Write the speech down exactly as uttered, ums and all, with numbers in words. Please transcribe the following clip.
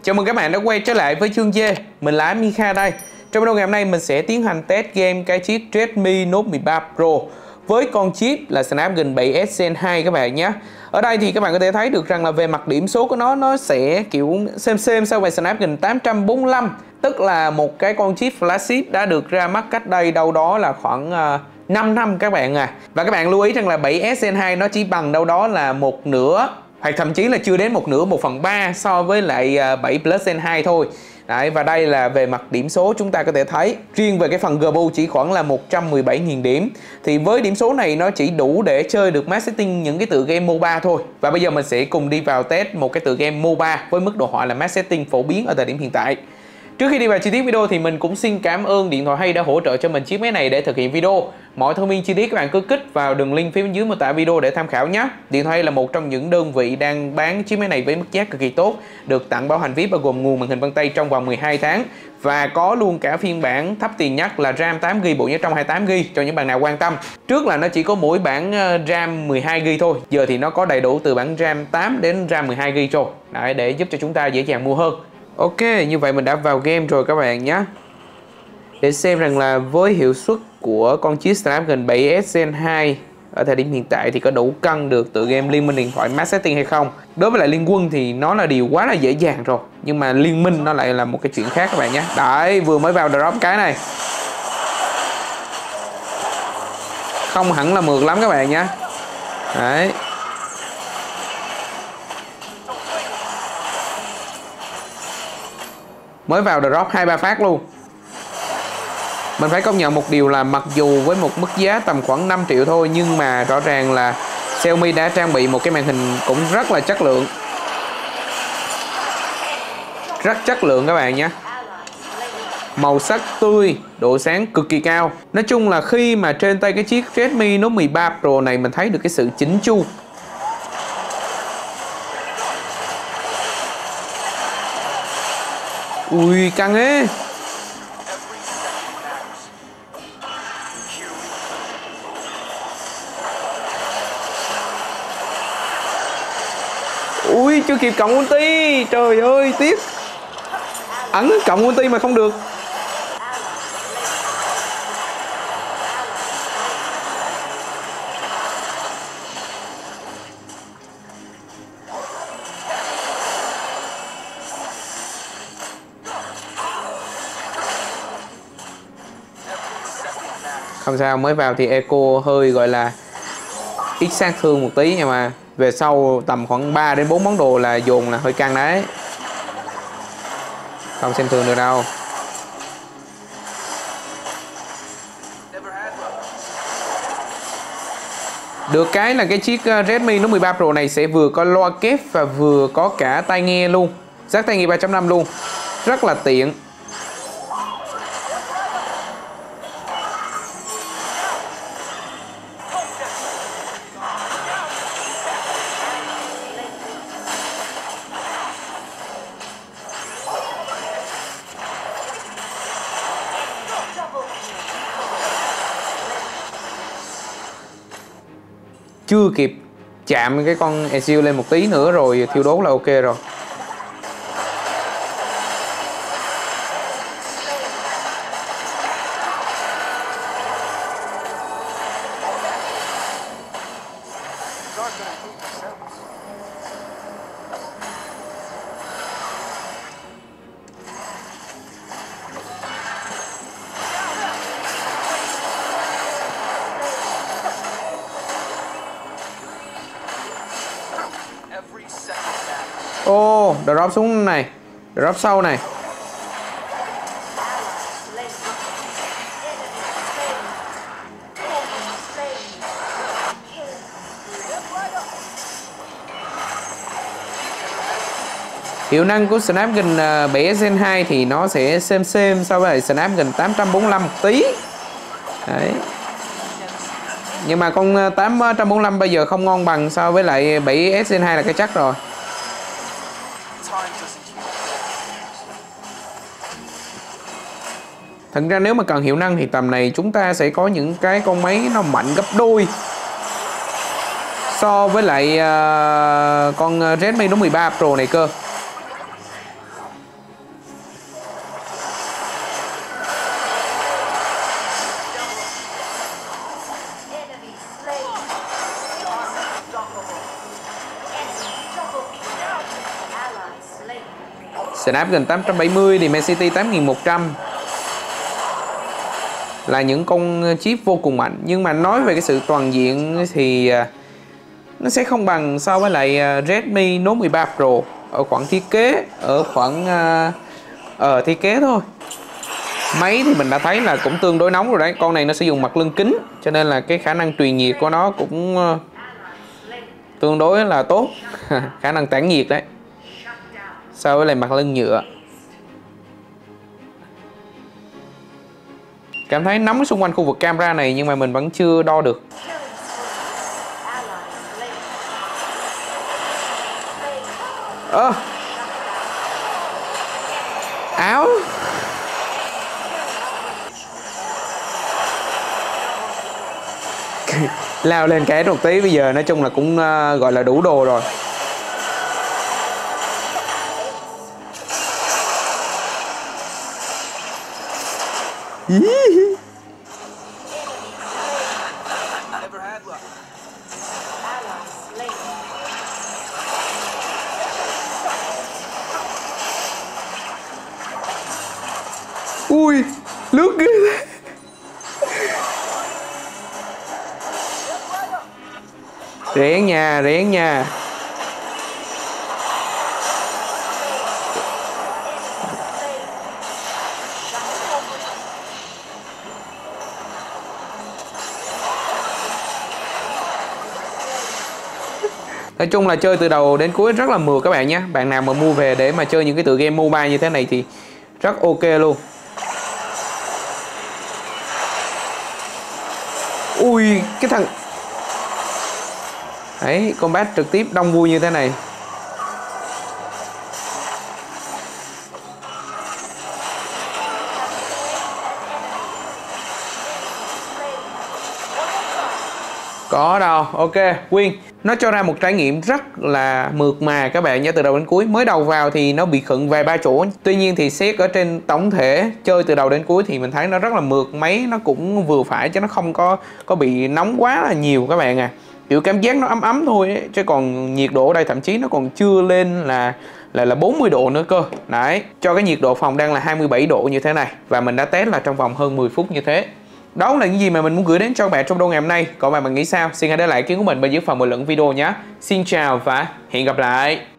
Chào mừng các bạn đã quay trở lại với chương Dê. Mình là Mika đây. Trong video ngày hôm nay mình sẽ tiến hành test game cái chiếc Redmi Note mười ba Pro với con chip là Snapdragon bảy S Gen hai các bạn nhé. Ở đây thì các bạn có thể thấy được rằng là về mặt điểm số của nó nó sẽ kiểu xem xem so với Snapdragon tám trăm bốn mươi lăm, tức là một cái con chip flagship đã được ra mắt cách đây đâu đó là khoảng uh, năm năm các bạn à. Và các bạn lưu ý rằng là bảy S Gen hai nó chỉ bằng đâu đó là một nửa hoặc thậm chí là chưa đến một nửa, một phần ba so với lại bảy Plus Gen hai thôi. Đấy, và đây là về mặt điểm số chúng ta có thể thấy. Riêng về cái phần giê pê u chỉ khoảng là một trăm mười bảy nghìn điểm. Thì với điểm số này nó chỉ đủ để chơi được max setting những cái tựa game MOBA thôi. Và bây giờ mình sẽ cùng đi vào test một cái tựa game MOBA với mức độ họa là max setting phổ biến ở thời điểm hiện tại. Trước khi đi vào chi tiết video thì mình cũng xin cảm ơn Điện Thoại Hay đã hỗ trợ cho mình chiếc máy này để thực hiện video. Mọi thông tin chi tiết các bạn cứ kích vào đường link phía bên dưới mô tả video để tham khảo nhé. Điện Thoại Hay là một trong những đơn vị đang bán chiếc máy này với mức giá cực kỳ tốt, được tặng bảo hành vê i pê bao gồm nguồn màn hình vân tay trong vòng mười hai tháng và có luôn cả phiên bản thấp tiền nhất là RAM tám gi ga bai, bộ nhớ trong hai mươi tám gi ga bai cho những bạn nào quan tâm. Trước là nó chỉ có mỗi bản RAM mười hai gi ga bai thôi, giờ thì nó có đầy đủ từ bản RAM tám đến RAM mười hai gi ga bai rồi. Đấy, để giúp cho chúng ta dễ dàng mua hơn. Ok, như vậy mình đã vào game rồi các bạn nhé. Để xem rằng là với hiệu suất của con chiếc Snapdragon bảy S Gen hai ở thời điểm hiện tại thì có đủ cân được tựa game Liên Minh Điện Thoại max setting hay không. Đối với lại Liên Quân thì nó là điều quá là dễ dàng rồi, nhưng mà Liên Minh nó lại là một cái chuyện khác các bạn nhé. Đấy, vừa mới vào drop cái này không hẳn là mượt lắm các bạn nhé. Đấy, mới vào drop hai ba phát luôn. Mình phải công nhận một điều là mặc dù với một mức giá tầm khoảng năm triệu thôi, nhưng mà rõ ràng là Xiaomi đã trang bị một cái màn hình cũng rất là chất lượng. Rất chất lượng các bạn nhé. Màu sắc tươi, độ sáng cực kỳ cao. Nói chung là khi mà trên tay cái chiếc Redmi Note mười ba Pro này mình thấy được cái sự chỉnh chu. Ui, căng ấy. Ui, chưa kịp cộng ulti. Trời ơi, tiếc. Ấn cộng ulti mà không được. Không sao, mới vào thì eco hơi gọi là ít sát thương một tí, nhưng mà về sau tầm khoảng ba đến bốn món đồ là dồn là hơi căng đấy. Không xem thường được đâu. Được cái là cái chiếc Redmi Note mười ba Pro này sẽ vừa có loa kép và vừa có cả tai nghe luôn, jack tai nghe ba chấm năm luôn. Rất là tiện. Chưa kịp chạm cái con e xê u lên một tí nữa rồi thiêu đốt là ok rồi. Ô, oh, drop xuống này, drop sau này. Hiệu năng của Snapdragon bảy S Gen hai thì nó sẽ xem xem so với Snapdragon tám trăm bốn mươi lăm một tí. Đấy. Nhưng mà con tám trăm bốn mươi lăm bây giờ không ngon bằng so với lại bảy S Gen hai là cái chắc rồi. Thật ra nếu mà cần hiệu năng thì tầm này chúng ta sẽ có những cái con máy nó mạnh gấp đôi so với lại uh, con Redmi Note mười ba Pro này cơ. Snapdragon tám trăm bảy mươi, Dimensity tám nghìn một trăm là những con chip vô cùng mạnh. Nhưng mà nói về cái sự toàn diện thì nó sẽ không bằng so với lại Redmi Note mười ba Pro ở khoảng thiết kế, ở khoảng ở thiết kế thôi. Máy thì mình đã thấy là cũng tương đối nóng rồi đấy. Con này nó sử dụng mặt lưng kính cho nên là cái khả năng truyền nhiệt của nó cũng tương đối là tốt. Khả năng tản nhiệt đấy so với lại mặt lưng nhựa. Cảm thấy nóng xung quanh khu vực camera này nhưng mà mình vẫn chưa đo được. Ơ à, áo lao lên cái một tí, bây giờ nói chung là cũng uh, gọi là đủ đồ rồi. Ui, lướt ghê thế. Rén nha, rén nha. Nói chung là chơi từ đầu đến cuối rất là mượt các bạn nhé. Bạn nào mà mua về để mà chơi những cái tựa game mobile như thế này thì rất ok luôn. Ui, cái thằng đấy, combat trực tiếp đông vui như thế này. Có đâu, ok, win. Nó cho ra một trải nghiệm rất là mượt mà các bạn nhé, từ đầu đến cuối. Mới đầu vào thì nó bị khựng vài ba chỗ. Tuy nhiên thì xét ở trên tổng thể chơi từ đầu đến cuối thì mình thấy nó rất là mượt. Máy nó cũng vừa phải chứ nó không có có bị nóng quá là nhiều các bạn à. Kiểu cảm giác nó ấm ấm thôi ấy. Chứ còn nhiệt độ ở đây thậm chí nó còn chưa lên là là là bốn mươi độ nữa cơ. Đấy, cho cái nhiệt độ phòng đang là hai mươi bảy độ như thế này. Và mình đã test là trong vòng hơn mười phút như thế. Đó là những gì mà mình muốn gửi đến cho các bạn trong video ngày hôm nay. Còn bạn bạn nghĩ sao? Xin hãy để lại ý kiến của mình bên dưới phần bình luận video nhé. Xin chào và hẹn gặp lại.